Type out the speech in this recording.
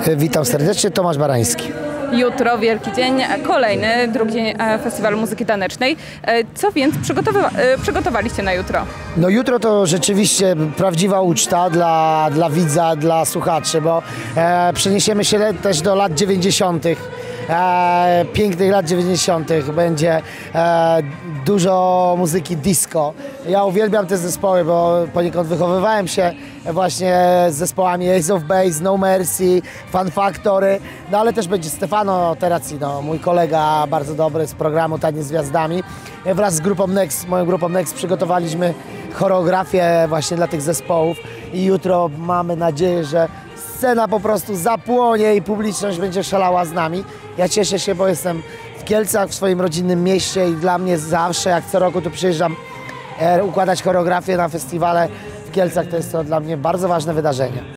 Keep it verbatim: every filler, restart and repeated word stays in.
Witam serdecznie, Tomasz Barański. Jutro wielki dzień, kolejny, drugi dzień Festiwalu Muzyki Tanecznej. Co więc przygotowa przygotowaliście na jutro? No jutro to rzeczywiście prawdziwa uczta dla, dla widza, dla słuchaczy, bo e, przeniesiemy się też do lat dziewięćdziesiątych. E, pięknych lat dziewięćdziesiątych. Będzie e, dużo muzyki disco. Ja uwielbiam te zespoły, bo poniekąd wychowywałem się właśnie z zespołami Ace of Base, No Mercy, Fun Factory, no ale też będzie Stefano Terracino, mój kolega bardzo dobry z programu Taniec z Gwiazdami. Wraz z grupą Next, moją grupą Next przygotowaliśmy choreografię właśnie dla tych zespołów i jutro mamy nadzieję, że scena po prostu zapłonie i publiczność będzie szalała z nami. Ja cieszę się, bo jestem w Kielcach, w swoim rodzinnym mieście i dla mnie zawsze, jak co roku tu przyjeżdżam e, układać choreografię na festiwale w Kielcach, to jest to dla mnie bardzo ważne wydarzenie.